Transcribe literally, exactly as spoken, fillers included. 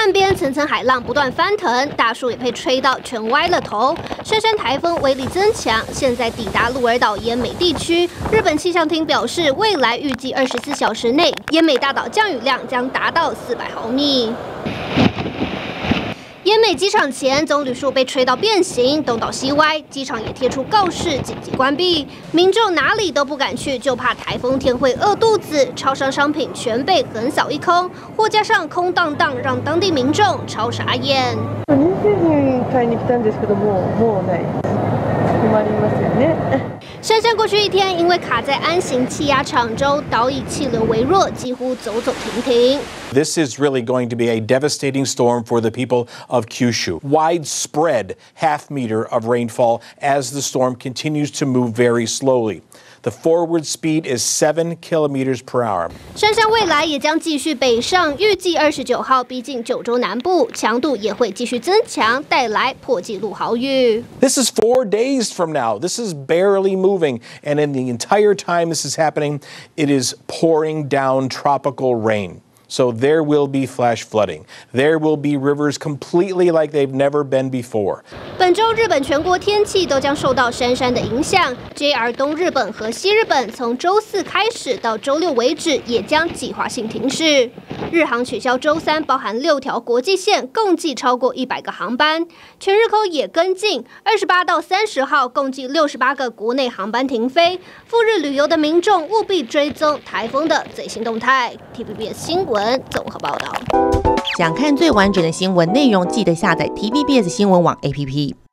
岸边层层海浪不断翻腾，大树也被吹到全歪了头。珊珊台风威力增强，现在抵达鹿儿岛奄美地区。日本气象厅表示，未来预计二十四小时内，奄美大岛降雨量将达到四百毫米。 奄美机场前棕榈树被吹到变形，东倒西歪，机场也贴出告示紧急关闭，民众哪里都不敢去，就怕台风天会饿肚子。超商商品全被横扫一空，货架上空荡荡，让当地民众超傻眼。 乳製品買いに来たんですけども、もうない。困りますよね。 珊珊过去一天，因为卡在安行气压场中，岛屿气流微弱，几乎走走停停。 This is really going to be a devastating storm for the people of Kyushu. Widespread half meter of rainfall as the storm continues to move very slowly. The forward speed is seven kilometers per hour. 珊珊未来也将继续北上，预计二十九号逼近九州南部，强度也会继续增强，带来破纪录豪雨。 This is four days from now. This is barely moving, and in the entire time this is happening, it is pouring down tropical rain. So there will be flash flooding. There will be rivers completely like they've never been before. 本周日本全国天气都将受到珊珊的影响。J R 东日本和西日本从周四开始到周六为止，也将计划性停驶。日航取消周三包含六条国际线，共计超过一百个航班。全日空也跟进，二十八到三十号共计六十八个国内航班停飞。赴日旅游的民众务必追踪台风的最新动态。T V B S 新闻。 综合报道。 想看最完整的新闻内容，记得下载 T V B S 新闻网 A P P。